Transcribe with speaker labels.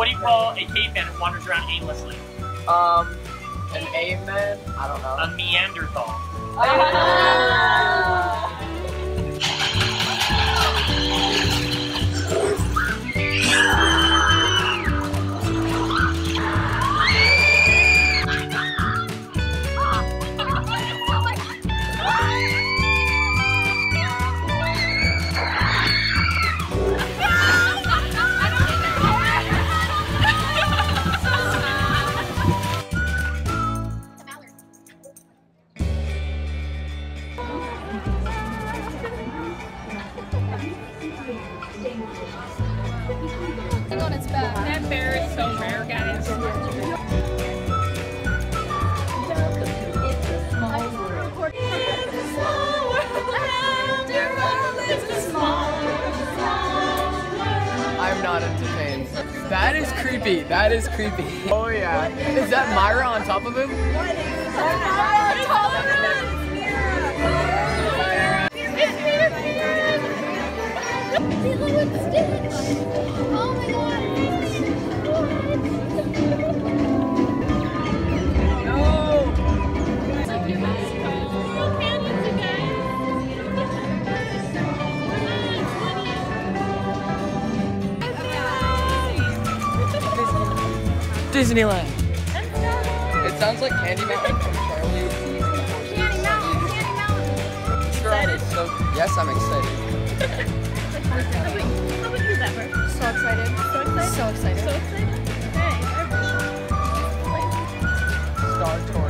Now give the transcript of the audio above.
Speaker 1: What do you call a caveman who wanders around aimlessly?
Speaker 2: An amen? I don't know.
Speaker 1: A Neanderthal.
Speaker 3: That bear is so rare, guys.
Speaker 2: I'm not entertained. That is creepy. That is creepy. Oh yeah. Is that Myra on top of him?
Speaker 3: What is that? On top of him? Oh my god!
Speaker 2: Disneyland. It sounds like Candy Mountain from Charlie.
Speaker 3: Candy Mountain! Candy Mountain!
Speaker 2: Excited? So, yes, I'm excited.
Speaker 3: How about you, Pepper? So excited. So excited? So excited. So excited? Hey,
Speaker 2: Star Tour.